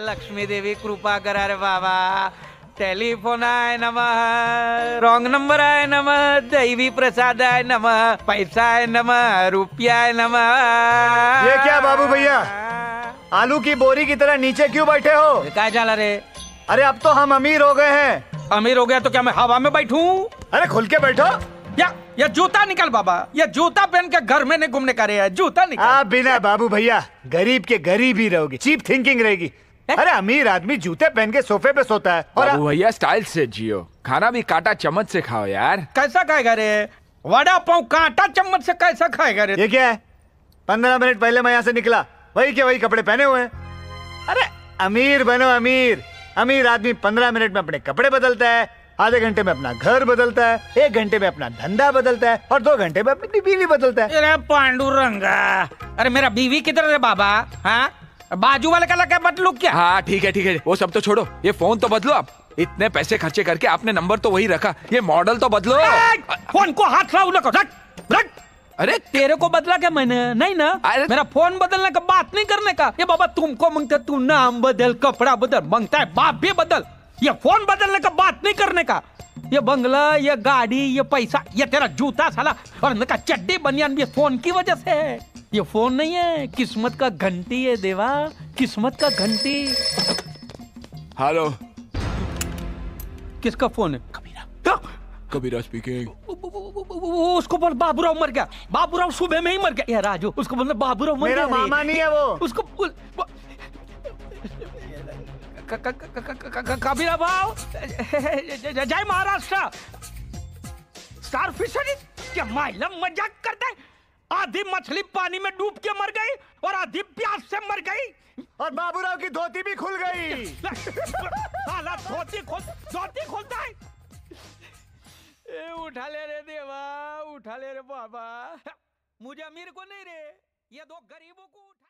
लक्ष्मी देवी कृपा करा रे बाबा। टेलीफोन आय नमः, रॉन्ग नंबर आय नमः, दैवी प्रसाद आय नमः, पैसा आय नमः, रुपया आय नमः। ये क्या बाबू भैया, आलू की बोरी की तरह नीचे क्यों बैठे हो? क्या चला रे? अरे अब तो हम अमीर हो गए हैं। अमीर हो गया तो क्या मैं हवा में बैठूं? अरे खुल के बैठो। या जूता निकल बाबा, ये जूता पहन के घर में नहीं घूमने का रे है, जूता निकल। आप बिना बाबू भैया गरीब के गरीब ही रहोगे, चीप थिंकिंग रहेगी। अरे अमीर आदमी जूते पहन के सोफे पे सोता है। और बाबू भैया स्टाइल से जियो, खाना भी कांटा चम्मच से खाओ यार। कैसा खाएगा रे? वड़ा पाव कांटा चम्मच से कैसा खाएगा रे? ये क्या है? 15 मिनट पहले मैं यहाँ से निकला, वही के वही कपड़े पहने हुए हैं। अरे अमीर बनो अमीर। अमीर आदमी 15 मिनट में अपने कपड़े बदलता है, आधे घंटे में अपना घर बदलता है, 1 घंटे में अपना धंधा बदलता है और 2 घंटे में अपनी बीवी बदलता है। अरे पांडुरंगा, अरे मेरा बीवी किधर है बाबा? हाँ, बाजू वाले का लगा बदलू क्या? हाँ ठीक है, वो सब तो छोड़ो, ये फोन तो बदलो आप। इतने पैसे खर्चे करके आपने नंबर तो वही रखा, ये मॉडल तो बदलो। फोन को हाथ लाओ ना, रख। अरे तेरे को बदला क्या मैंने? नहीं ना, मेरा फोन बदलने का बात नहीं करने का। ये बाबा तुमको मांगता, तू नाम बदल, कपड़ा बदल, मांगता है बाप भी बदल। ये फोन बदलने का बात नहीं करने का। ये बंगला, ये गाड़ी, ये पैसा, ये तेरा जूता साला और इनका चड्डी बनियान भी फोन की वजह से है। ये फोन नहीं है, किस्मत का घंटी है देवा, किस्मत का घंटी। हेलो, किसका फोन है? कबीरा स्पीकिंग। उसको बोल बाबूराव मर गया, बाबूराव सुबह में ही मर गया। राजू उसको बोल बाबूराव मर गया। मेरा मामा नहीं है वो। उसको बोल कबीरा भाव, जय महाराष्ट्र। स्टार फिशरी क्या माइला मजाक करता है? आधी मछली पानी में डूब के मर गई और आधी प्यास से मर गई और बाबूराव की धोती भी खुल गई। साला धोती खोलता है। उठा ले रे देवा, उठा ले रे बाबा। मुझे अमीर को नहीं रे, ये 2 गरीबों को उठा।